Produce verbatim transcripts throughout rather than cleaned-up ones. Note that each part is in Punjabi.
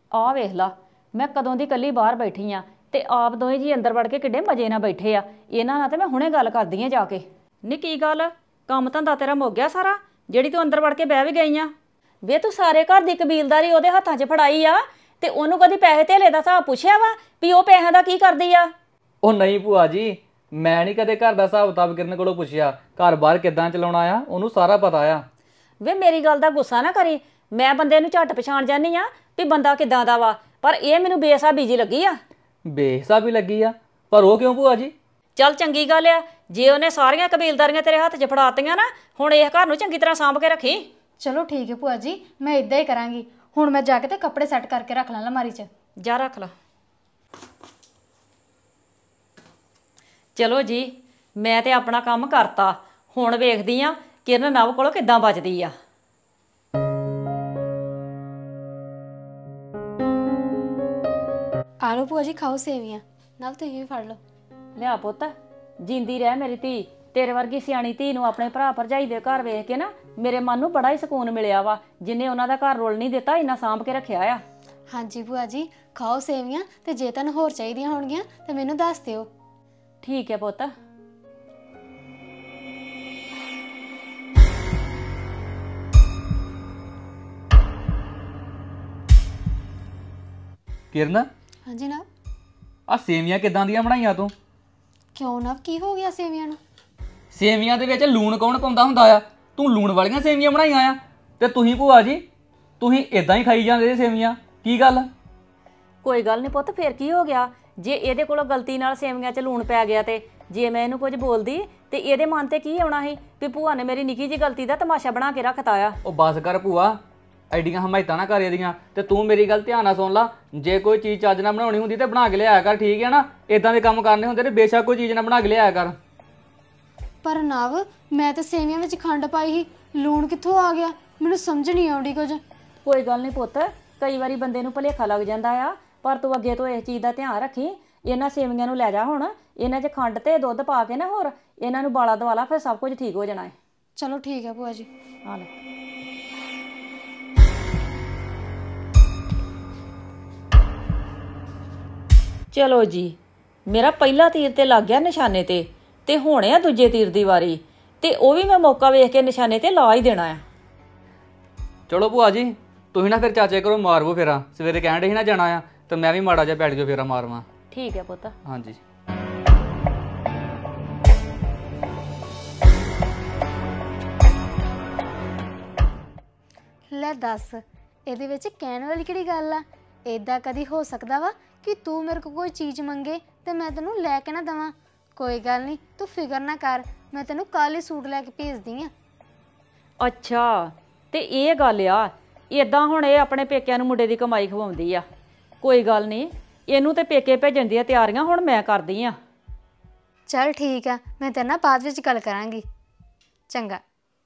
ਆ ਵੇਖ ਲਾ, ਮੈਂ ਕਦੋਂ ਦੀ ਕੱਲੀ ਬਾਹਰ ਬੈਠੀ ਆ ਤੇ ਆਪ ਦੋਵੇਂ ਜੀ ਅੰਦਰ ਵੜ ਕੇ ਕਿੱਡੇ ਮਜੇ ਨਾਲ ਬੈਠੇ ਆ। ਇਹਨਾਂ ਨਾਲ ਤੇ ਮੈਂ ਹੁਣੇ ਗੱਲ ਕਰਦੀ ਆ ਜਾ ਕੇ। ਨੀ ਕੀ ਗੱਲ, ਕੰਮ ਧੰਦਾ ਤੇਰਾ ਮੁੱਕ ਗਿਆ ਸਾਰਾ, ਜਿਹੜੀ ਤੂੰ ਅੰਦਰ ਵੜ ਕੇ ਬਹਿ ਵੀ ਗਈ ਆ? ਵੇ ਤੂੰ ਸਾਰੇ ਘਰ ਦੀ ਕਬੀਲਦਾਰੀ ਉਹਦੇ ਹੱਥਾਂ 'ਚ ਫੜਾਈ ਆ ਤੇ ਉਹਨੂੰ ਕਦੀ ਪੈਸੇ ਧੇਲੇ ਦਾ ਹਿਸਾਬ ਪੁੱਛਿਆ ਵਾ ਵੀ ਉਹ ਪੈਸਿਆਂ ਦਾ ਕੀ ਕਰਦੀ ਆ? ਉਹ ਨਹੀਂ ਭੂਆ ਜੀ, ਮੈਂ ਨਹੀਂ ਕਦੇ ਘਰ ਦਾ ਹਿਸਾਬ ਕਿਤਾਬ ਕਿਰਨ ਕੋਲੋਂ ਪੁੱਛਿਆ। ਘਰ ਬਾਹਰ ਕਿੱਦਾਂ ਚਲਾਉਣਾ ਆ ਉਹਨੂੰ ਸਾਰਾ ਪਤਾ ਆ। ਵੇ ਮੇਰੀ ਗੱਲ ਦਾ ਗੁੱਸਾ ਨਾ ਕਰੀ, ਮੈਂ ਬੰਦੇ ਨੂੰ ਝੱਟ ਪਛਾਣ ਜਾਂਦੀ ਆ ਵੀ ਬੰਦਾ ਕਿੱਦਾਂ ਦਾ ਵਾ, ਪਰ ਇਹ ਮੈਨੂੰ ਬੇਸਾਬੀ ਜੀ ਲੱਗੀ ਆ। ਬੇਹਿਸਾਬੀ ਲੱਗੀ ਆ? ਪਰ ਉਹ ਕਿਉਂ ਭੂਆ ਜੀ? ਚੱਲ ਚੰਗੀ ਗੱਲ ਆ, ਜੇ ਉਹਨੇ ਸਾਰੀਆਂ ਕਬੀਲਦਾਰੀਆਂ ਤੇਰੇ ਹੱਥ 'ਚ ਫੜਾਤੀਆਂ ਨਾ, ਹੁਣ ਇਹ ਘਰ ਨੂੰ ਚੰਗੀ ਤਰ੍ਹਾਂ ਸਾਂਭ ਕੇ ਰੱਖੀ। ਚਲੋ ਠੀਕ ਹੈ ਭੂਆ ਜੀ, ਮੈਂ ਇਦਾਂ ਹੀ ਕਰਾਂਗੀ। ਹੁਣ ਮੈਂ ਜਾ ਕੇ ਤੇ ਕੱਪੜੇ ਸੈੱਟ ਕਰਕੇ ਰੱਖ ਲਾਂ ਅਲਮਾਰੀ 'ਚ। ਜਾ ਰੱਖ ਲਾ। ਚਲੋ ਜੀ, ਮੈਂ ਤੇ ਆਪਣਾ ਕੰਮ ਕਰਤਾ, ਹੁਣ ਵੇਖਦੀ ਆ ਕਿਰਨ ਨਵ ਕੋਲੋਂ ਕਿੱਦਾਂ ਬਚਦੀ ਆ। ਆ ਲਓ ਭੂਆ ਜੀ, ਖਾਓ ਸੇਵੀਆਂ। ਨਾਲ ਤੁਸੀਂ ਵੀ ਫੜ ਲਓ। ਲਿਆ ਪੁੱਤ, ਜਿੰਦੀ ਰਹਿ ਮੇਰੀ ਧੀ। ਤੇਰੇ ਵਰਗੀ ਸਿਆਣੀ ਧੀ ਨੂੰ ਆਪਣੇ ਭਰਾ ਭਰਜਾਈ ਦੇ ਘਰ ਵੇਖ ਕੇ ਨਾ ਮੇਰੇ ਮਨ ਨੂੰ ਬੜਾ ਹੀ ਸਕੂਨ ਮਿਲਿਆ ਵਾ, ਜਿੰਨੇ ਉਹਨਾਂ ਦਾ ਘਰ ਰੋਲ ਨਹੀਂ ਦਿੱਤਾ, ਇੰਨਾ ਸਾਂਭ ਕੇ ਰੱਖਿਆ ਆ। ਹਾਂਜੀ ਭੂਆ ਜੀ, ਖਾਓ ਸੇਵੀਆਂ, ਤੇ ਜੇ ਤੁਹਾਨੂੰ ਹੋਰ ਚਾਹੀਦੀਆਂ ਹੋਣਗੀਆਂ ਤੇ ਮੈਨੂੰ ਦੱਸ ਦਿਓ। ਠੀਕ ਹੈ ਪੁੱਤ। ਕਿਰਨ, ਹਾਂਜੀ ਨਾ। ਆ ਸੇਵੀਆਂ ਕਿੱਦਾਂ ਦੀਆਂ ਬਣਾਈਆਂ ਤੂੰ? ਕਿਉਂ ਨਾ, ਕੀ ਹੋ ਗਿਆ ਸੇਵੀਆਂ ਨੂੰ? ਸੇਵੀਆਂ ਦੇ ਵਿੱਚ ਲੂਣ ਕੌਣ ਪਾਉਂਦਾ ਹੁੰਦਾ ਆ? ਤੂੰ ਲੂਣ ਵਾਲੀਆਂ ਸੇਵੀਆਂ ਬਣਾਈਆਂ ਆ ਤੇ ਤੁਸੀਂ ਭੂਆ ਜੀ ਤੁਸੀਂ ਇਦਾਂ ਹੀ ਖਾਈ ਜਾਂਦੇ ਸੇਵੀਆਂ, ਕੀ ਗੱਲ? ਕੋਈ ਗੱਲ ਨਹੀਂ ਪੁੱਤ, ਫੇਰ ਕੀ ਹੋ ਗਿਆ? ਜੇ ਇਹਦੇ ਕੋਲੋਂ ਗਲਤੀ ਨਾਲ ਸੇਵੀਆਂ 'ਚ ਲੂਣ ਪੈ ਗਿਆ ਤੇ ਜੇ ਮੈਂ ਇਹਨੂੰ ਕੁਝ ਬੋਲਦੀ ਤੇ ਇਹਦੇ ਮਨ ਤੇ ਕੀ ਆਉਣਾ ਸੀ ਵੀ ਭੂਆ ਨੇ ਮੇਰੀ ਨਿੱਕੀ ਜਿਹੀ ਗਲਤੀ ਦਾ ਤਮਾਸ਼ਾ ਬਣਾ ਕੇ ਰੱਖਤਾ ਆ। ਉਹ ਬਸ ਕਰ ਭੂਆ, ਐਡੀਆਂ ਹਮਾਇਤਾਂ ਨਾ ਕਰ ਇਹਦੀਆਂ। ਤੇ ਤੂੰ ਮੇਰੀ ਗੱਲ ਧਿਆਨ ਨਾਲ ਸੁਣ ਲਾ, ਜੇ ਕੋਈ ਚੀਜ਼ ਚੱਜ ਨਾਲ ਬਣਾਉਣੀ ਹੁੰਦੀ ਤੇ ਬਣਾ ਕੇ ਲਿਆਇਆ ਕਰ, ਠੀਕ ਹੈ ਨਾ? ਇਦਾਂ ਦੇ ਕੰਮ ਕਰਨੇ ਹੁੰਦੇ ਤੇ ਬੇਸ਼ੱਕ ਕੋਈ ਚੀਜ਼ ਨਾ ਬਣਾ ਕੇ ਲਿਆਇਆ ਕਰ। ਪਰ ਨਵ, ਮੈਂ ਤਾਂ ਸੇਵੀਆਂ ਵਿੱਚ ਖੰਡ ਪਾਈ ਸੀ, ਲੂਣ ਕਿੱਥੋਂ ਆ ਗਿਆ? ਮੈਨੂੰ ਸਮਝ ਨਹੀਂ ਆਉਂਦੀ ਕੁਝ। ਕੋਈ ਗੱਲ ਨਹੀਂ ਪੁੱਤ, ਕਈ ਵਾਰੀ ਬੰਦੇ ਨੂੰ ਭੁਲੇਖਾ ਲੱਗ ਜਾਂਦਾ ਆ, ਪਰ ਤੂੰ ਅੱਗੇ ਤੋਂ ਇਸ ਚੀਜ਼ ਦਾ ਧਿਆਨ ਰੱਖੀ। ਇਹਨਾਂ ਸੇਵੀਆਂ ਨੂੰ ਲੈ ਜਾ ਹੁਣ, ਇਹਨਾਂ 'ਚ ਖੰਡ ਤੇ ਦੁੱਧ ਪਾ ਕੇ ਨਾ ਹੋਰ ਇਹਨਾਂ ਨੂੰ ਬਾਲਾ ਦਵਾਲਾ, ਫਿਰ ਸਭ ਕੁਝ ਠੀਕ ਹੋ ਜਾਣਾ ਹੈ। ਚਲੋ ਠੀਕ ਹੈ ਭੂਆ ਜੀ। ਆ ਲੈ। ਚਲੋ ਜੀ, ਮੇਰਾ ਪਹਿਲਾ ਤੀਰ ਤੇ ਲੱਗ ਗਿਆ ਨਿਸ਼ਾਨੇ ਤੇ ਤੇ ਹੁਣ ਆ ਦੂਜੇ ਤੀਰ ਦੀ ਵਾਰੀ, ਤੇ ਉਹ ਵੀ ਮੈਂ ਮੌਕਾ ਵੇਖ ਕੇ ਨਿਸ਼ਾਨੇ ਤੇ ਲਾ ਹੀ ਦੇਣਾ ਆ। ਚਲੋ ਭੂਆ ਜੀ, ਤੁਸੀਂ ਨਾ ਫਿਰ ਚਾਚੇ ਕਰੋ ਮਾਰਵੋ ਫੇਰਾ। ਸਵੇਰੇ ਕਹਿਣ ਡੇ ਸੀ ਨਾ ਜਾਣਾ ਆ, ਤੇ ਮੈਂ ਵੀ ਮਾੜਾ ਜਿਹਾ ਬੈਠ ਜਾਓ ਫੇਰਾ ਮਾਰਵਾ। ਠੀਕ ਹੈ ਪੁੱਤ। ਹਾਂਜੀ। ਲੈ ਦੱਸ, ਇਹਦੇ ਵਿੱਚ ਕਹਿਣ ਵਾਲੀ ਕਿਹੜੀ ਗੱਲ ਆ? ਏਦਾਂ ਕਦੀ ਹੋ ਸਕਦਾ ਵਾ ਕਿ ਤੂੰ ਮੇਰੇ ਕੋਲ ਕੋਈ ਚੀਜ਼ ਮੰਗੇ ਤੇ ਮੈਂ ਤੈਨੂੰ ਲੈ ਕੇ ਨਾ ਦੇਵਾਂ? ਕੋਈ ਗੱਲ ਨਹੀਂ, ਤੂੰ ਫਿਕਰ ਨਾ ਕਰ, ਮੈਂ ਤੈਨੂੰ ਕੱਲ੍ਹ ਹੀ ਸੂਟ ਲੈ ਕੇ ਭੇਜਦੀ ਆ। ਅੱਛਾ, ਤੇ ਇਹ ਗੱਲ ਆ, ਏਦਾਂ ਹੁਣ ਇਹ ਆਪਣੇ ਪੇਕਿਆਂ ਨੂੰ ਮੁੰਡੇ ਦੀ ਕਮਾਈ ਖਵਾਉਂਦੀ ਆ। ਕੋਈ ਗੱਲ ਨਹੀਂ, ਇਹਨੂੰ ਤੇ ਪੇਕੇ ਭੇਜਣ ਦੀਆਂ ਤਿਆਰੀਆਂ ਹੁਣ ਮੈਂ ਕਰਦੀ ਆ। ਚੱਲ ਠੀਕ ਆ, ਮੈਂ ਤੇਰੇ ਨਾਲ ਬਾਅਦ ਵਿੱਚ ਗੱਲ ਕਰਾਂਗੀ। ਚੰਗਾ।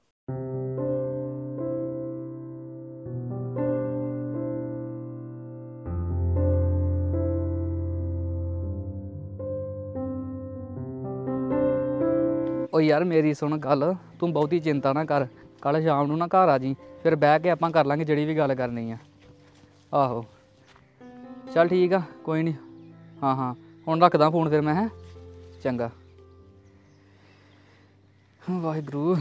ਉਹ ਯਾਰ ਮੇਰੀ ਸੁਣ ਗੱਲ, ਤੂੰ ਬਹੁਤੀ ਚਿੰਤਾ ਨਾ ਕਰ। ਕੱਲ ਸ਼ਾਮ ਨੂੰ ਨਾ ਘਰ ਆ ਜੀ, ਫਿਰ ਬਹਿ ਕੇ ਆਪਾਂ ਕਰ ਲਾਂਗੇ ਜਿਹੜੀ ਵੀ ਗੱਲ ਕਰਨੀ ਆ। ਆਹੋ ਚੱਲ ਠੀਕ ਆ, ਕੋਈ ਨਹੀਂ। ਹਾਂ ਹਾਂ, ਹੁਣ ਰੱਖਦਾ ਫੋਨ ਫਿਰ ਮੈਂ। ਹੈਂ, ਚੰਗਾ। ਵਾਹਿਗੁਰੂ।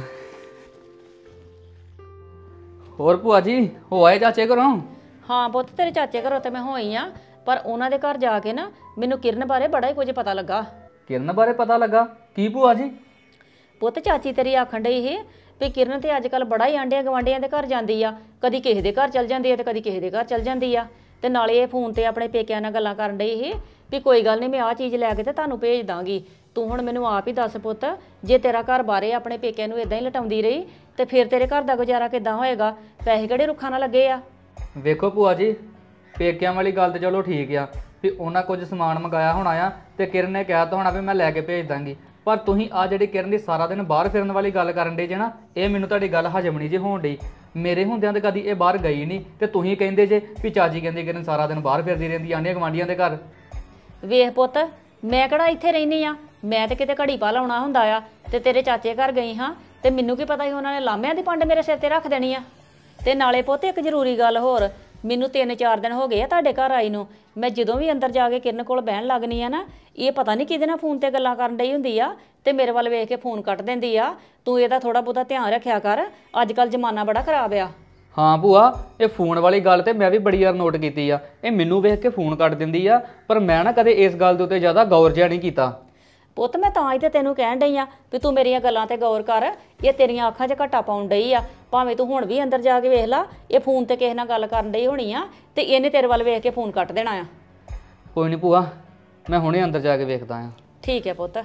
ਹੋਰ ਭੂਆ ਜੀ ਹੋ ਆਏ ਚਾਚੇ ਘਰੋਂ? ਹਾਂ ਪੁੱਤ, ਤੇਰੇ ਚਾਚੇ ਘਰੋਂ ਤੇ ਮੈਂ ਹੋਈ ਆ, ਪਰ ਉਹਨਾਂ ਦੇ ਘਰ ਜਾ ਕੇ ਨਾ ਮੈਨੂੰ ਕਿਰਨ ਬਾਰੇ ਬੜਾ ਹੀ ਕੁਝ ਪਤਾ ਲੱਗਾ। ਕਿਰਨ ਬਾਰੇ ਪਤਾ ਲੱਗਾ? ਕੀ ਭੂਆ ਜੀ? ਪੁੱਤ ਚਾਚੀ ਤੇਰੀ ਆਖਣ ਡਈ ਸੀ ਵੀ ਕਿਰਨ ਤੇ ਅੱਜ ਕੱਲ ਬੜਾ ਹੀ ਆਂਡਿਆਂ ਗਵਾਂਢੀਆਂ ਦੇ ਘਰ ਜਾਂਦੀ ਆ, ਕਦੀ ਕਿਸੇ ਦੇ ਘਰ ਚਲ ਜਾਂਦੀ ਆ ਤੇ ਕਦੀ ਕਿਸੇ ਦੇ ਘਰ ਚਲ ਜਾਂਦੀ ਆ। ਤੇ ਨਾਲੇ ਇਹ ਫੋਨ ਤੇ ਆਪਣੇ ਪੇਕਿਆਂ ਨਾਲ ਗੱਲਾਂ ਕਰਨ ਡਈ ਸੀ ਵੀ ਕੋਈ ਗੱਲ ਨਹੀਂ, ਮੈਂ ਆਹ ਚੀਜ਼ ਲੈ ਕੇ ਤੇ ਤੁਹਾਨੂੰ ਭੇਜ ਦਾਂਗੀ। ਤੂੰ ਹੁਣ ਮੈਨੂੰ ਆਪ ਹੀ ਦੱਸ ਪੁੱਤ, ਜੇ ਤੇਰਾ ਘਰ ਬਾਰੇ ਆਪਣੇ ਪੇਕਿਆਂ ਨੂੰ ਇਦਾਂ ਹੀ ਲਟਾਉਂਦੀ ਰਹੀ ਤੇ ਫਿਰ ਤੇਰੇ ਘਰ ਦਾ ਗੁਜ਼ਾਰਾ ਕਿੱਦਾਂ ਹੋਏਗਾ? ਪੈਸੇ ਕਿਹੜੇ ਰੁੱਖਾਂ ਨਾਲ ਲੱਗੇ ਆ? ਵੇਖੋ ਭੂਆ ਜੀ, ਪੇਕਿਆਂ ਵਾਲੀ ਗੱਲ ਤੇ ਚਲੋ ਠੀਕ ਆ ਵੀ ਉਹਨਾਂ ਕੁਝ ਸਮਾਨ ਮੰਗਾਇਆ ਹੋਣਾ ਆ ਤੇ ਕਿਰਨ ਨੇ ਕਿਹਾ ਤਾਂ ਹੋਣਾ ਵੀ ਮੈਂ ਲੈ ਕੇ ਭੇਜ ਦਾਂਗੀ। ਪਰ ਤੁਸੀਂ ਆ ਜਿਹੜੀ ਕਿਰਨ ਦੀ ਸਾਰਾ ਦਿਨ ਬਾਹਰ ਫਿਰਨ ਵਾਲੀ ਗੱਲ ਕਰਨ ਡੇ ਜੇ ਨਾ, ਇਹ ਮੈਨੂੰ ਤੁਹਾਡੀ ਗੱਲ ਹਜਮ ਨਹੀਂ ਜੇ ਹੋਣ ਡਈ। ਮੇਰੇ ਹੁੰਦਿਆਂ ਤੇ ਕਦੀ ਇਹ ਬਾਹਰ ਗਈ ਨਹੀਂ ਤੇ ਤੁਸੀਂ ਕਹਿੰਦੇ ਜੇ ਵੀ ਚਾਚੀ ਕਹਿੰਦੀ ਕਿਰਨ ਸਾਰਾ ਦਿਨ ਬਾਹਰ ਫਿਰਦੀ ਰਹਿੰਦੀ ਆਂਢੀਆਂ ਗੁਆਂਢੀਆਂ ਦੇ ਘਰ। ਵੇਖ ਪੁੱਤ, ਮੈਂ ਕਿਹੜਾ ਇੱਥੇ ਰਹਿੰਦੀ ਆ, ਮੈਂ ਤੇ ਕਿਤੇ ਘੜੀ ਪਾ ਲਾਉਣਾ ਹੁੰਦਾ ਆ। ਤੇ ਤੇਰੇ ਚਾਚੇ ਘਰ ਗਈ ਹਾਂ ਤੇ ਮੈਨੂੰ ਕੀ ਪਤਾ ਸੀ ਉਹਨਾਂ ਨੇ ਲਾਮਿਆਂ ਦੀ ਪੰਡ ਮੇਰੇ ਸਿਰ ਤੇ ਰੱਖ ਦੇਣੀ ਆ। ਤੇ ਨਾਲੇ ਪੁੱਤ ਇੱਕ ਜ਼ਰੂਰੀ ਗੱਲ ਹੋਰ, ਮੈਨੂੰ ਤਿੰਨ ਚਾਰ ਦਿਨ ਹੋ ਗਏ ਆ ਤੁਹਾਡੇ ਘਰ ਆਈ ਨੂੰ। ਮੈਂ ਜਦੋਂ ਵੀ ਅੰਦਰ ਜਾ ਕੇ ਕਿਰਨ ਕੋਲ ਬਹਿਣ ਲੱਗਣੀ ਆ ਨਾ, ਇਹ ਪਤਾ ਨਹੀਂ ਕਿਹਦੇ ਨਾਲ ਫੋਨ ਤੇ ਗੱਲਾਂ ਕਰਨ ਡਈ ਹੁੰਦੀ ਆ ਤੇ ਮੇਰੇ ਵੱਲ ਵੇਖ ਕੇ ਫੋਨ ਕੱਟ ਦਿੰਦੀ ਆ। ਤੂੰ ਇਹਦਾ ਥੋੜਾ ਬਹੁਤਾ ਧਿਆਨ ਰੱਖਿਆ ਕਰ, ਅੱਜ ਕੱਲ ਜ਼ਮਾਨਾ ਬੜਾ ਖਰਾਬ ਆ। ਹਾਂ ਭੂਆ, ਇਹ ਫੋਨ ਵਾਲੀ ਗੱਲ ਤੇ ਮੈਂ ਵੀ ਬੜੀ ਵਾਰ ਨੋਟ ਕੀਤੀ ਆ। ਇਹ ਮੈਨੂੰ ਵੇਖ ਕੇ ਫੋਨ ਕੱਟ ਦਿੰਦੀ ਆ, ਪਰ ਮੈਂ ਨਾ ਕਦੇ ਇਸ ਗੱਲ ਦੇ ਉੱਤੇ ਜ਼ਿਆਦਾ ਗੌਰ ਜਿਹਾ ਨਹੀਂ ਕੀਤਾ। ਪੁੱਤ ਮੈਂ ਤਾਂ ਹੀ ਤੇ ਤੈਨੂੰ ਕਹਿਣ ਡਈ ਆ ਵੀ ਤੂੰ ਮੇਰੀਆਂ ਗੱਲਾਂ ਤੇ ਗੌਰ ਕਰ। ਇਹ ਤੇਰੀਆਂ ਅੱਖਾਂ 'ਚ ਘਾਟਾ ਪਾਉਣ ਡਈ ਆ। ਭਾਵੇਂ ਤੂੰ ਹੁਣ ਵੀ ਅੰਦਰ ਜਾ ਕੇ ਵੇਖ ਲਾ, ਇਹ ਫੋਨ ਤੇ ਕਿਸੇ ਨਾਲ ਗੱਲ ਕਰਨ ਡਈ ਹੋਣੀ ਆ ਤੇ ਇਹਨੇ ਤੇਰੇ ਵੱਲ ਵੇਖ ਕੇ ਫੋਨ ਕੱਟ ਦੇਣਾ ਆ। ਕੋਈ ਨਹੀਂ ਭੂਆ, ਮੈਂ ਹੁਣੇ ਅੰਦਰ ਜਾ ਕੇ ਵੇਖਦਾ ਆ। ਠੀਕ ਹੈ ਪੁੱਤ।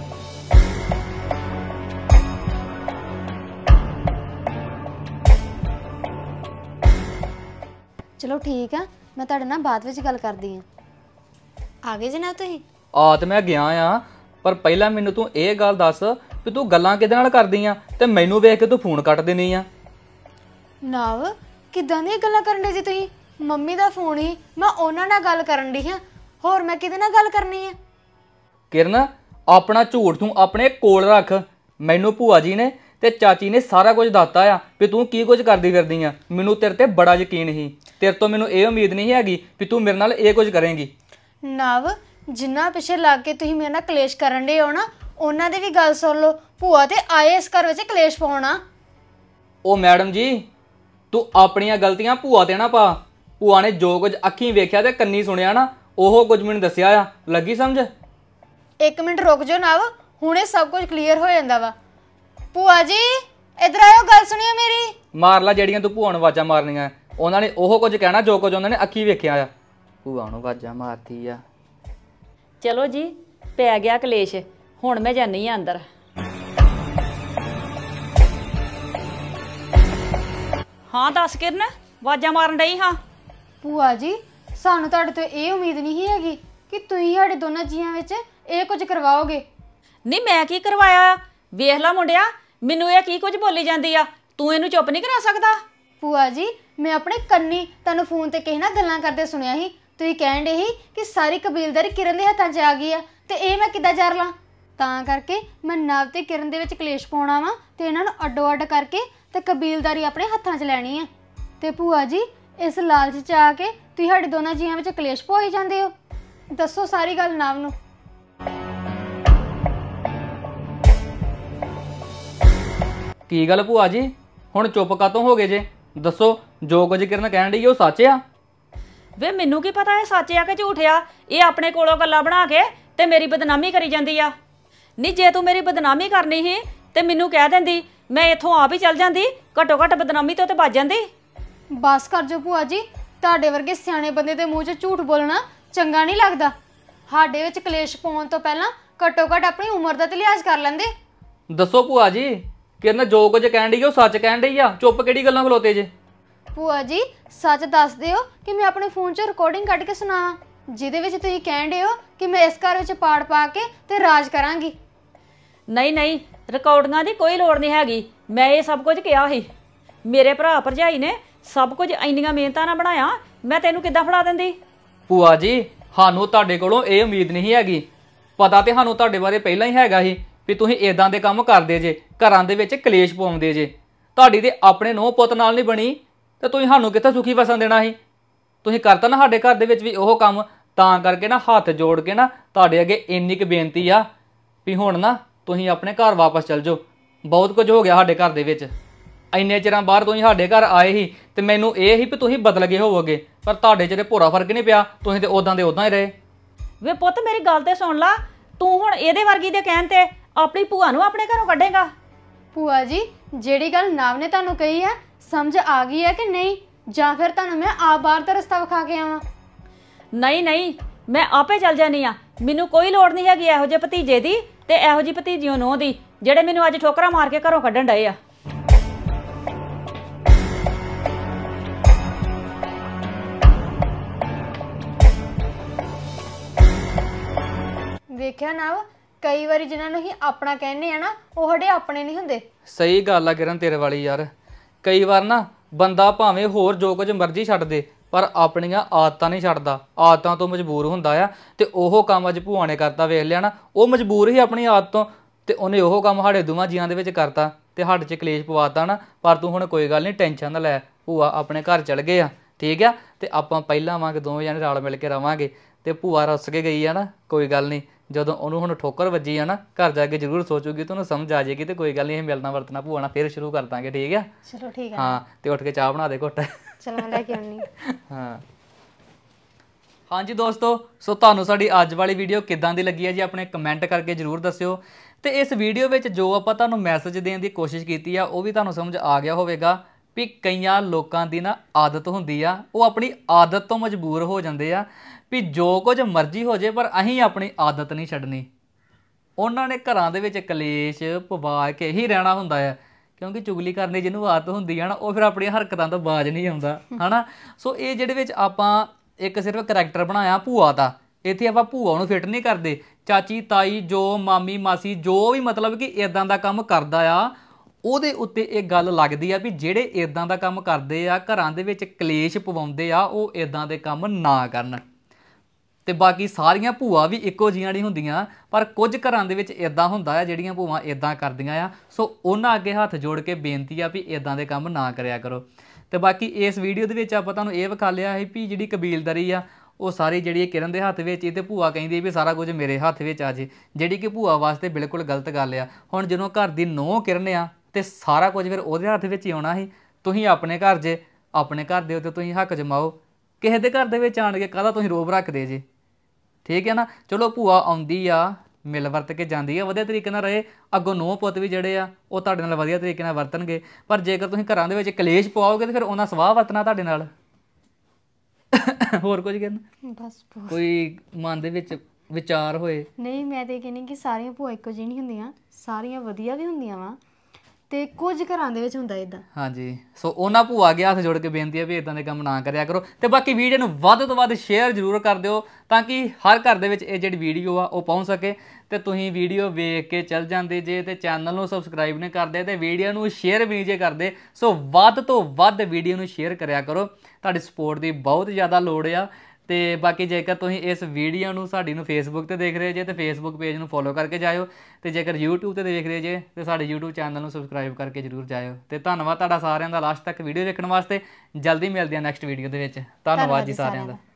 ਚਲੋ ਠੀਕ ਆ, ਮੈਂ ਤੁਹਾਡੇ ਨਾਲ ਬਾਅਦ ਵਿੱਚ ਗੱਲ ਕਰਦੀ ਹਾਂ। ਆ ਗਏ ਜਨਾਬ ਤੁਸੀਂ? ਆ ਤੇ ਮੈਂ ਗਿਆ ਆ, ਪਰ ਪਹਿਲਾਂ ਮੈਨੂੰ ਤੂੰ ਇਹ ਗੱਲ ਦੱਸ ਵੀ ਤੂੰ ਗੱਲਾਂ ਕਿਹਦੇ ਨਾਲ ਕਰਦੀ ਆ ਤੇ ਮੈਨੂੰ ਵੇਖ ਕੇ ਤੂੰ ਫੋਨ ਕੱਟ ਦੇਣੀ ਆ। ਨਾਵ, ਕਿੱਦਾਂ ਦੀਆਂ ਗੱਲਾਂ ਕਰਨ ਦੇ ਜੀ ਤੁਸੀਂ? ਮੰਮੀ ਦਾ ਫੋਨ ਹੀ, ਮੈਂ ਉਹਨਾਂ ਨਾਲ ਗੱਲ ਕਰਨ ਦੀ ਹਾਂ। ਹੋਰ ਮੈਂ ਕਿਹਦੇ ਨਾਲ ਗੱਲ ਕਰਨੀ ਆ? ਕਿਰਨ, ਆਪਣਾ ਝੂਠ ਤੂੰ ਆਪਣੇ ਕੋਲ ਰੱਖ। ਮੈਨੂੰ ਭੂਆ ਜੀ ਨੇ ਤੇ ਚਾਚੀ ਨੇ ਸਾਰਾ ਕੁਝ ਦੱਸਤਾ ਆ ਵੀ ਤੂੰ ਕੀ ਕੁਝ ਕਰਦੀ ਫਿਰਦੀ ਆ। ਮੈਨੂੰ ਤੇਰੇ ਤੇ ਬੜਾ ਯਕੀਨ ਸੀ। ਤੇਰੇ ਤੋਂ ਮੈਨੂੰ ਇਹ ਉਮੀਦ ਨਹੀਂ ਹੈਗੀ ਵੀ ਤੂੰ ਮੇਰੇ ਨਾਲ ਇਹ ਕੁਝ ਕਰੇਂਗੀ। ਨਾਵ, ਜਿੰਨਾ ਪਿੱਛੇ ਲੱਗ ਕੇ ਤੁਸੀਂ ਮੇਰੇ ਨਾਲ ਕਲੇਸ਼ ਕਰਨ ਦੇ ਹੋ ਨਾ, ਉਹਨਾਂ ਦੀ ਵੀ ਗੱਲ ਸੁਣ ਲਓ। ਭੂਆ ਤੇ ਆਏ ਇਸ ਘਰ ਵਿੱਚ ਕਲੇਸ਼ ਪਾਉਣਾ। ਉਹ ਮੈਡਮ ਜੀ, ਤੂੰ ਆਪਣੀਆਂ ਗਲਤੀਆਂ ਭੂਆ ਤੇ ਨਾ ਪਾ। ਭੂਆ ਨੇ ਜੋ ਕੁਝ ਅੱਖੀਂ ਵੇਖਿਆ ਤੇ ਕੰਨੀ ਸੁਣਿਆ ਨਾ, ਉਹ ਕੁਝ ਮੈਨੂੰ ਦੱਸਿਆ ਆ। ਲੱਗੀ ਸਮਝ? ਇੱਕ ਮਿੰਟ ਰੁਕ ਜਾਓ ਨਾਵ, ਹੁਣੇ ਸਭ ਕੁਝ ਕਲੀਅਰ ਹੋ ਜਾਂਦਾ ਵਾ। ਭੂਆ ਜੀ ਇੱਧਰ ਆਇਓ, ਗੱਲ ਸੁਣਿਓ ਮੇਰੀ। ਮਾਰ ਲਾ ਜਿਹੜੀਆਂ ਤੂੰ ਭੂਆ ਨੂੰ ਆਵਾਜ਼ਾਂ ਮਾਰਨੀਆਂ। ਉਹਨਾਂ ਨੇ ਉਹ ਕੁਝ ਕਹਿਣਾ ਜੋ ਕੁਝ ਉਹਨਾਂ ਨੇ ਅੱਖੀਂ ਵੇਖਿਆ ਆ। ਭੂਆ ਨੂੰ ਆਵਾਜ਼ਾਂ ਮਾਰਦੀ ਆ। ਚਲੋ ਜੀ, ਪੈ ਗਿਆ ਕਲੇਸ਼। ਹੁਣ ਮੈਂ ਜਾਨੀ ਆ ਅੰਦਰ। ਹਾਂ ਦੱਸ ਕਿਰਨ, ਆਵਾਜ਼ਾਂ ਮਾਰਨ ਡਈ ਹਾਂ। ਭੂਆ ਜੀ, ਸਾਨੂੰ ਤੁਹਾਡੇ ਤੋਂ ਇਹ ਉਮੀਦ ਨਹੀਂ ਹੈਗੀ ਕਿ ਤੁਸੀਂ ਸਾਡੇ ਦੋਨਾਂ ਜੀਆਂ ਵਿੱਚ ਇਹ ਕੁਝ ਕਰਵਾਓਗੇ। ਨਹੀਂ ਮੈਂ ਕੀ ਕਰਵਾਇਆ? ਵੇਖ ਲਾ ਮੁੰਡਿਆ, ਮੈਨੂੰ ਇਹ ਕੀ ਕੁਝ ਬੋਲੀ ਜਾਂਦੀ ਆ। ਤੂੰ ਇਹਨੂੰ ਚੁੱਪ ਨਹੀਂ ਕਰਾ ਸਕਦਾ? ਭੂਆ ਜੀ, ਮੈਂ ਆਪਣੇ ਕੰਨੀ ਤੁਹਾਨੂੰ ਫੋਨ ਤੇ ਕਿਸੇ ਨਾਲ ਗੱਲਾਂ ਕਰਦੇ ਸੁਣਿਆ ਸੀ। ਤੁਸੀਂ ਕਹਿਣ ਡੇ ਸੀ ਕਿ ਸਾਰੀ ਕਬੀਲਦਾਰੀ ਕਿਰਨ ਦੇ ਹੱਥਾਂ 'ਚ ਆ ਗਈ ਆ, ਤੇ ਇਹ ਮੈਂ ਕਿੱਦਾਂ ਜਰ ਲਾਂ? ਤਾਂ ਕਰਕੇ ਮੈਂ ਨਵ ਤੇ ਕਿਰਨ ਦੇ ਵਿੱਚ ਕਲੇਸ਼ ਪਾਉਣਾ ਵਾ ਤੇ ਇਹਨਾਂ ਨੂੰ ਅੱਡੋ ਅੱਡ ਕਰਕੇ ਤੇ ਕਬੀਲਦਾਰੀ ਆਪਣੇ ਹੱਥਾਂ 'ਚ ਲੈਣੀ ਆ। ਤੇ ਭੂਆ ਜੀ, ਇਸ ਲਾਲਚ 'ਚ ਆ ਕੇ ਤੁਸੀਂ ਸਾਡੇ ਦੋਨਾਂ ਜੀਆਂ ਵਿੱਚ ਕਲੇਸ਼ ਪਵਾਈ ਜਾਂਦੇ ਹੋ। ਦੱਸੋ ਸਾਰੀ ਗੱਲ ਨਵ ਨੂੰ। ਕੀ ਗੱਲ ਭੂਆ ਜੀ, ਹੁਣ ਚੁੱਪ ਕਾਤੋਂ ਹੋ ਗਏ ਜੇ? ਦੱਸੋ, ਜੋ ਕੁਝ ਕਿਰਨ ਕਹਿਣ ਡਈ ਉਹ ਸੱਚ ਆ? ਵੇ ਮੈਨੂੰ ਕੀ ਪਤਾ ਇਹ ਸੱਚ ਆ ਕਿ ਝੂਠ ਆ। ਇਹ ਆਪਣੇ ਕੋਲੋਂ ਗੱਲਾਂ ਬਣਾ ਕੇ ਤੇ ਮੇਰੀ ਬਦਨਾਮੀ ਕਰੀ ਜਾਂਦੀ ਆ। ਨਹੀਂ ਜੇ ਤੂੰ ਮੇਰੀ ਬਦਨਾਮੀ ਕਰਨੀ ਸੀ ਤੇ ਮੈਨੂੰ ਕਹਿ ਦਿੰਦੀ, ਮੈਂ ਇੱਥੋਂ ਆਪ ਹੀ ਚੱਲ ਜਾਂਦੀ। ਘੱਟੋ ਘੱਟ ਬਦਨਾਮੀ ਤੋਂ ਤੇ ਬਚ ਜਾਂਦੀ। ਬਸ ਕਰ ਜੋ ਭੂਆ ਜੀ, ਤੁਹਾਡੇ ਵਰਗੇ ਸਿਆਣੇ ਬੰਦੇ ਦੇ ਮੂੰਹ 'ਚ ਝੂਠ ਬੋਲਣਾ ਚੰਗਾ ਨਹੀਂ ਲੱਗਦਾ। ਸਾਡੇ ਵਿੱਚ ਕਲੇਸ਼ ਪਾਉਣ ਤੋਂ ਪਹਿਲਾਂ ਘੱਟੋ ਘੱਟ ਆਪਣੀ ਉਮਰ ਦਾ ਤੇ ਲਿਹਾਜ਼ ਕਰ ਲੈਂਦੇ। ਦੱਸੋ ਭੂਆ ਜੀ, ਕਿਰਨ ਜੋ ਕੁਝ ਕਹਿਣ ਡਈ ਉਹ ਸੱਚ ਕਹਿਣ ਡਈ ਆ? ਚੁੱਪ ਕਿਹੜੀ ਗੱਲਾਂ ਖਲੋਤੇ ਜੇ? ਭੂਆ ਜੀ, ਸੱਚ ਦੱਸ ਦਿਓ ਕਿ ਮੈਂ ਆਪਣੇ ਫੋਨ 'ਚ ਰਿਕਾਰਡਿੰਗ ਕੱਢ ਕੇ ਸੁਣਾਵਾਂ, ਜਿਹਦੇ ਵਿੱਚ ਤੁਸੀਂ ਕਹਿਣ ਡੇ ਹੋ ਕਿ ਮੈਂ ਇਸ ਘਰ ਵਿੱਚ ਪਾੜ ਪਾ ਕੇ ਤੇ ਰਾਜ ਕਰਾਂਗੀ। ਨਹੀਂ ਨਹੀਂ, ਰਿਕਾਰਡਿੰਗਾਂ ਦੀ ਕੋਈ ਲੋੜ ਨਹੀਂ ਹੈਗੀ। ਮੈਂ ਇਹ ਸਭ ਕੁਝ ਕਿਹਾ ਸੀ। ਮੇਰੇ ਭਰਾ ਭਰਜਾਈ ਨੇ ਸਭ ਕੁਝ ਇੰਨੀਆਂ ਮਿਹਨਤਾਂ ਨਾਲ ਬਣਾਇਆ, ਮੈਂ ਤੈਨੂੰ ਕਿੱਦਾਂ ਫੜਾ ਦਿੰਦੀ? ਭੂਆ ਜੀ, ਸਾਨੂੰ ਤੁਹਾਡੇ ਕੋਲੋਂ ਇਹ ਉਮੀਦ ਨਹੀਂ ਹੈਗੀ। ਪਤਾ ਤੇ ਸਾਨੂੰ ਤੁਹਾਡੇ ਬਾਰੇ ਪਹਿਲਾਂ ਹੀ ਹੈਗਾ ਸੀ ਵੀ ਤੁਸੀਂ ਇਦਾਂ ਦੇ ਕੰਮ ਕਰਦੇ ਜੇ, ਘਰਾਂ ਦੇ ਵਿੱਚ ਕਲੇਸ਼ ਪਾਉਂਦੇ ਜੇ। ਤੁਹਾਡੀ ਤੇ ਆਪਣੇ ਨੂੰਹ ਪੁੱਤ ਨਾਲ ਨਹੀਂ ਬਣੀ ਤੇ ਤੁਸੀਂ ਸਾਨੂੰ ਕਿੱਥੇ ਸੁਖੀ ਵਸਣ ਦੇਣਾ ਸੀ? ਤੁਸੀਂ ਕਰਤਾ ਨਾ ਸਾਡੇ ਘਰ ਦੇ ਵਿੱਚ ਵੀ ਉਹ ਕੰਮ। ਤਾਂ ਕਰਕੇ ਨਾ ਹੱਥ ਜੋੜ ਕੇ ਨਾ ਤੁਹਾਡੇ ਅੱਗੇ ਇੰਨੀ ਕੁ ਬੇਨਤੀ ਆ ਵੀ ਹੁਣ ਨਾ ਤੁਸੀਂ ਆਪਣੇ ਘਰ ਵਾਪਸ ਚੱਲ ਜਾਓ। ਬਹੁਤ ਕੁਝ ਹੋ ਗਿਆ ਸਾਡੇ ਘਰ ਦੇ ਵਿੱਚ। ਇੰਨੇ ਚਿਰਾਂ ਬਾਅਦ ਤੁਸੀਂ ਸਾਡੇ ਘਰ ਆਏ ਸੀ ਤੇ ਮੈਨੂੰ ਇਹ ਸੀ ਵੀ ਤੁਸੀਂ ਬਦਲ ਗਏ ਹੋਵੋਗੇ, ਪਰ ਤੁਹਾਡੇ 'ਚ ਤੇ ਭੋਰਾ ਫਰਕ ਨਹੀਂ ਪਿਆ। ਤੁਸੀਂ ਤੇ ਉਦਾਂ ਦੇ ਉਦਾਂ ਹੀ ਰਹੇ। ਵੇ ਪੁੱਤ ਮੇਰੀ ਗੱਲ ਤੇ ਸੁਣ ਲਾ। ਤੂੰ ਹੁਣ ਇਹਦੇ ਵਰਗੀ ਦੇ ਕਹਿਣ ਤੇ ਆਪਣੀ ਭੂਆ ਨੂੰ ਆਪਣੇ ਘਰੋਂ ਕੱਢੇਗਾ? ਭੂਆ ਜੀ, ਜਿਹੜੀ ਗੱਲ ਨਵ ਨੇ ਤੁਹਾਨੂੰ ਕਹੀ ਆ, ਸਮਝ ਆ ਗਈ ਹੈ ਕਿ ਨਹੀਂ? ਜਾਂ ਫਿਰ ਤੁਹਾਨੂੰ ਮੈਂ ਆਪ ਬਾਹਰ ਦਾ ਰਸਤਾ ਵਿਖਾ ਕੇ ਆਵਾਂ? ਨਹੀਂ ਨਹੀਂ, ਮੈਂ ਆਪੇ ਚੱਲ ਜਾਨੀ ਆ। ਮੈਨੂੰ ਕੋਈ ਲੋੜ ਨਹੀਂ ਹੈਗੀ ਇਹੋ ਜਿਹੇ ਭਤੀਜੇ ਦੀ ਤੇ ਇਹੋ ਜਿਹੀ ਭਤੀਜੀਓ ਨੂੰਹ ਦੀ ਜਿਹੜੇ ਮੈਨੂੰ ਅੱਜ ਠੋਕਰਾਂ ਮਾਰ ਕੇ ਘਰੋਂ ਕੱਢਣ ਡਏ ਆ। ਵੇਖਿਆ ਨਵ, ਕਈ ਵਾਰੀ ਜਿਨ੍ਹਾਂ ਨੂੰ ਹੀ ਆਪਣਾ ਕਹਿੰਦੇ ਆ ਨਾ, ਉਹ ਸਾਡੇ ਆਪਣੇ ਨਹੀਂ ਹੁੰਦੇ। ਸਹੀ ਗੱਲ ਆ ਕਿਰਨ ਤੇਰੇ ਵਾਲੀ ਯਾਰ। ਕਈ ਵਾਰ ਨਾ ਬੰਦਾ ਭਾਵੇਂ ਹੋਰ ਜੋ ਕੁਝ ਮਰਜ਼ੀ ਛੱਡ ਦੇ, ਪਰ ਆਪਣੀਆਂ ਆਦਤਾਂ ਨਹੀਂ ਛੱਡਦਾ। ਆਦਤਾਂ ਤੋਂ ਮਜਬੂਰ ਹੁੰਦਾ ਆ। ਤੇ ਉਹ ਕੰਮ ਅੱਜ ਭੂਆ ਨੇ ਕਰਤਾ, ਵੇਖ ਲਿਆ ਨਾ। ਉਹ ਮਜਬੂਰ ਹੀ ਆਪਣੀ ਆਦਤ ਤੋਂ, ਤੇ ਉਹਨੇ ਉਹ ਕੰਮ ਸਾਡੇ ਦੋਵਾਂ ਜੀਆਂ ਦੇ ਵਿੱਚ ਕਰਤਾ ਤੇ ਸਾਡੇ 'ਚ ਕਲੇਸ਼ ਪਵਾਤਾ ਨਾ। ਪਰ ਤੂੰ ਹੁਣ ਕੋਈ ਗੱਲ ਨਹੀਂ, ਟੈਨਸ਼ਨ ਨਾ ਲੈ। ਭੂਆ ਆਪਣੇ ਘਰ ਚਲ ਗਏ ਆ ਠੀਕ ਆ। ਤੇ ਆਪਾਂ ਪਹਿਲਾਂ ਵਾਂਗ ਦੋਵੇਂ ਜਾਣੇ ਰਲ ਮਿਲ ਕੇ ਰਵਾਂਗੇ। ਤੇ ਭੂਆ ਰੁੱਸ ਕੇ ਗਈ ਆ ਨਾ, ਕੋਈ ਗੱਲ ਨਹੀਂ, ਜਦੋਂ ਉਹਨੂੰ ਹੁਣ ਠੋਕਰ ਵੱਜੀ ਆ ਨਾ ਘਰ ਜਾ ਕੇ ਜ਼ਰੂਰ ਸੋਚੂਗੀ ਤੇ ਉਹਨੂੰ ਸਮਝ ਆ ਜਾਏਗੀ ਤੇ ਕੋਈ ਗੱਲ ਨਹੀਂ, ਇਹ ਮਿਲਣਾ ਵਰਤਣਾ ਭੂਆ ਨਾਲ ਫਿਰ ਸ਼ੁਰੂ ਕਰ ਦਾਂਗੇ। ਠੀਕ ਆ, ਚਲੋ ਠੀਕ ਆ। ਹਾਂ ਤੇ ਉੱਠ ਕੇ ਚਾਹ ਬਣਾ ਦੇ ਘੁੱਟ। ਚਲੋ ਮੈਂ ਲੈ ਕੇ ਆਉਣੀ। ਹਾਂ ਹਾਂਜੀ ਦੋਸਤੋ, ਸੋ ਤੁਹਾਨੂੰ ਸਾਡੀ ਅੱਜ ਵਾਲੀ ਵੀਡੀਓ ਕਿੱਦਾਂ ਦੀ ਲੱਗੀ ਹੈ ਜੀ ਆਪਣੇ ਕਮੈਂਟ ਕਰਕੇ ਜ਼ਰੂਰ ਦੱਸਿਓ। ਤੇ ਇਸ ਵੀਡੀਓ ਵਿੱਚ ਜੋ ਆਪਾਂ ਤੁਹਾਨੂੰ ਮੈਸੇਜ ਦੇਣ ਦੀ ਕੋਸ਼ਿਸ਼ ਕੀਤੀ ਆ ਉਹ ਵੀ ਤੁਹਾਨੂੰ ਸਮਝ ਆ ਗਿਆ ਹੋਵੇਗਾ ਵੀ ਕਈਆਂ ਲੋਕਾਂ ਦੀ ਨਾ ਆਦਤ ਹੁੰਦੀ ਆ, ਉਹ ਆਪਣੀ ਆਦਤ ਤੋਂ ਮਜਬੂਰ ਹੋ ਜਾਂਦੇ ਆ ਵੀ ਜੋ ਕੁਝ ਮਰਜ਼ੀ ਹੋ ਜੇ ਪਰ ਅਸੀਂ ਆਪਣੀ ਆਦਤ ਨਹੀਂ ਛੱਡਣੀ। ਉਹਨਾਂ ਨੇ ਘਰਾਂ ਦੇ ਵਿੱਚ ਕਲੇਸ਼ ਪਵਾ ਕੇ ਹੀ ਰਹਿਣਾ ਹੁੰਦਾ ਆ, ਕਿਉਂਕਿ ਚੁਗਲੀ ਕਰਨੀ ਜਿਹਨੂੰ ਆਦਤ ਹੁੰਦੀ ਆ ਨਾ ਉਹ ਫਿਰ ਆਪਣੀਆਂ ਹਰਕਤਾਂ ਤੋਂ ਬਾਜ ਨਹੀਂ ਆਉਂਦਾ ਹਨਾ। ਸੋ ਇਹ ਜਿਹੜੇ ਵਿੱਚ ਆਪਾਂ ਇੱਕ ਸਿਰਫ ਕਰੈਕਟਰ ਬਣਾਇਆ ਭੂਆ ਦਾ, ਇੱਥੇ ਆਪਾਂ ਭੂਆ ਨੂੰ ਫਿੱਟ ਨਹੀਂ ਕਰਦੇ। ਚਾਚੀ ਤਾਈ ਜੋ ਮਾਮੀ ਮਾਸੀ ਜੋ ਵੀ ਮਤਲਬ ਕਿ ਇਦਾਂ ਦਾ ਕੰਮ ਕਰਦਾ ਆ ਉਹਦੇ ਉੱਤੇ ਇਹ ਗੱਲ ਲੱਗਦੀ ਆ ਵੀ ਜਿਹੜੇ ਇਦਾਂ ਦਾ ਕੰਮ ਕਰਦੇ ਆ ਘਰਾਂ ਦੇ ਵਿੱਚ ਕਲੇਸ਼ ਪਵਾਉਂਦੇ ਆ ਉਹ ਇਦਾਂ ਦੇ ਕੰਮ ਨਾ ਕਰਨ। ਤੇ ਬਾਕੀ ਸਾਰੀਆਂ ਭੂਆ ਵੀ ਇੱਕੋ ਜਿਹੀਆਂ ਨਹੀਂ ਹੁੰਦੀਆਂ, ਪਰ ਕੁਝ ਘਰਾਂ ਦੇ ਵਿੱਚ ਇਦਾਂ ਹੁੰਦਾ ਆ ਜਿਹੜੀਆਂ ਭੂਆ ਇਦਾਂ ਕਰਦੀਆਂ ਆ। ਸੋ ਉਹਨਾਂ ਅੱਗੇ ਹੱਥ ਜੋੜ ਕੇ ਬੇਨਤੀ ਆ ਵੀ ਇਦਾਂ ਦੇ ਕੰਮ ਨਾ ਕਰਿਆ ਕਰੋ। ਤੇ ਬਾਕੀ ਇਸ ਵੀਡੀਓ ਦੇ ਵਿੱਚ ਆਪਾਂ ਤੁਹਾਨੂੰ ਇਹ ਵਿਖਾ ਲਿਆ ਹੈ ਵੀ ਜਿਹੜੀ ਕਬੀਲਦਾਰੀ ਆ ਉਹ ਸਾਰੀ ਜਿਹੜੀ ਕਿਰਨ ਦੇ ਹੱਥ ਵਿੱਚ ਹੀ, ਤੇ ਭੂਆ ਕਹਿੰਦੀ ਵੀ ਸਾਰਾ ਕੁਝ ਮੇਰੇ ਹੱਥ ਵਿੱਚ ਆ ਜੇ, ਜਿਹੜੀ ਕਿ ਭੂਆ ਵਾਸਤੇ ਬਿਲਕੁਲ ਗਲਤ ਗੱਲ ਆ। ਹੁਣ ਜਦੋਂ ਘਰ ਦੀ ਨੂੰਹ ਕਿਰਨ ਆ ਤੇ ਸਾਰਾ ਕੁਝ ਫਿਰ ਉਹਦੇ ਹੱਥ ਵਿੱਚ ਹੀ ਆਉਣਾ ਸੀ। ਤੁਸੀਂ ਆਪਣੇ ਘਰ ਜੇ, ਆਪਣੇ ਘਰ ਦੇ ਉੱਤੇ ਤੁਸੀਂ ਹੱਕ ਜਮਾਓ, ਕਿਸੇ ਦੇ ਘਰ ਦੇ ਵਿੱਚ ਆਣ ਕੇ ਕਾਹਦਾ ਤੁਸੀਂ ਰੋਬ ਰੱਖਦੇ ਜੇ। ਠੀਕ ਹੈ ਨਾ। ਚਲੋ ਭੂਆ ਆਉਂਦੀ ਆ, ਮਿਲ ਵਰਤ ਕੇ ਜਾਂਦੀ ਆ, ਵਧੀਆ ਤਰੀਕੇ ਨਾਲ ਰਹੇ, ਅੱਗੋਂ ਨੂੰਹ ਪੁੱਤ ਵੀ ਜਿਹੜੇ ਆ ਉਹ ਤੁਹਾਡੇ ਨਾਲ ਵਧੀਆ ਤਰੀਕੇ ਨਾਲ ਵਰਤਣਗੇ। ਪਰ ਜੇਕਰ ਤੁਸੀਂ ਘਰਾਂ ਦੇ ਵਿੱਚ ਕਲੇਸ਼ ਪਵਾਓਗੇ ਤੇ ਫਿਰ ਉਹਨਾਂ ਸਵਾਹ ਵਰਤਣਾ ਤੁਹਾਡੇ ਨਾਲ। ਹੋਰ ਕੁਝ ਕਹਿਣਾ? ਬਸ ਕੋਈ ਮਨ ਦੇ ਵਿੱਚ ਵਿਚਾਰ ਹੋਏ? ਨਹੀਂ, ਮੈਂ ਤੇ ਕਹਿੰਦੀ ਕਿ ਸਾਰੀਆਂ ਭੂਆ ਇੱਕੋ ਜਿਹੀ ਨਹੀਂ ਹੁੰਦੀਆਂ, ਸਾਰੀਆਂ ਵਧੀਆ ਵੀ ਹੁੰਦੀਆਂ ਵਾ ਤੇ ਕੁਝ ਘਰਾਂ ਦੇ ਵਿੱਚ ਹੁੰਦਾ ਇਦਾਂ। ਹਾਂਜੀ, ਸੋ ਉਹਨਾਂ ਭੂਆ ਅੱਗੇ ਹੱਥ ਜੋੜ ਕੇ ਬੇਨਤੀ ਹੈ ਵੀ ਇਦਾਂ ਦੇ ਕੰਮ ਨਾ ਕਰਿਆ ਕਰੋ। ਤੇ ਬਾਕੀ ਵੀਡੀਓ ਨੂੰ ਵੱਧ ਤੋਂ ਵੱਧ ਸ਼ੇਅਰ ਜ਼ਰੂਰ ਕਰ ਦਿਓ ਤਾਂ ਕਿ ਹਰ ਘਰ ਦੇ ਵਿੱਚ ਇਹ ਜਿਹੜੀ ਵੀਡੀਓ ਆ ਉਹ ਪਹੁੰਚ ਸਕੇ। ਤੇ ਤੁਸੀਂ ਵੀਡੀਓ ਵੇਖ ਕੇ ਚੱਲ ਜਾਂਦੇ ਜੇ ਤੇ ਚੈਨਲ ਨੂੰ ਸਬਸਕ੍ਰਾਈਬ ਨਹੀਂ ਕਰਦੇ ਤੇ ਵੀਡੀਓ ਨੂੰ ਸ਼ੇਅਰ ਵੀ ਨਹੀਂ ਜੇ ਕਰਦੇ। ਸੋ ਵੱਧ ਤੋਂ ਵੱਧ ਵੀਡੀਓ ਨੂੰ ਸ਼ੇਅਰ ਕਰਿਆ ਕਰੋ, ਤੁਹਾਡੀ ਸਪੋਰਟ ਦੀ ਬਹੁਤ ਜ਼ਿਆਦਾ ਲੋੜ ਆ। ਤੇ ਬਾਕੀ ਜੇਕਰ ਤੁਸੀਂ ਇਸ ਵੀਡੀਓ ਨੂੰ ਸਾਡੀ ਨੂੰ ਫੇਸਬੁੱਕ ਤੇ ਦੇਖ ਰਹੇ ਜੇ ਤੇ ਫੇਸਬੁੱਕ ਪੇਜ ਨੂੰ ਫੋਲੋ ਕਰਕੇ ਜਾਇਓ। ਤੇ ਜੇਕਰ YouTube ਤੇ ਦੇਖ ਰਹੇ ਜੇ ਤੇ ਸਾਡੇ YouTube ਚੈਨਲ ਨੂੰ ਸਬਸਕ੍ਰਾਈਬ ਕਰਕੇ ਜ਼ਰੂਰ ਜਾਇਓ। ਤੇ ਧੰਨਵਾਦ ਤੁਹਾਡਾ ਸਾਰਿਆਂ ਦਾ ਲਾਸਟ ਤੱਕ ਵੀਡੀਓ ਦੇਖਣ ਵਾਸਤੇ। ਜਲਦੀ ਮਿਲਦੇ ਹਾਂ ਨੈਕਸਟ ਵੀਡੀਓ ਦੇ ਵਿੱਚ। ਧੰਨਵਾਦ ਜੀ ਸਾਰਿਆਂ ਦਾ।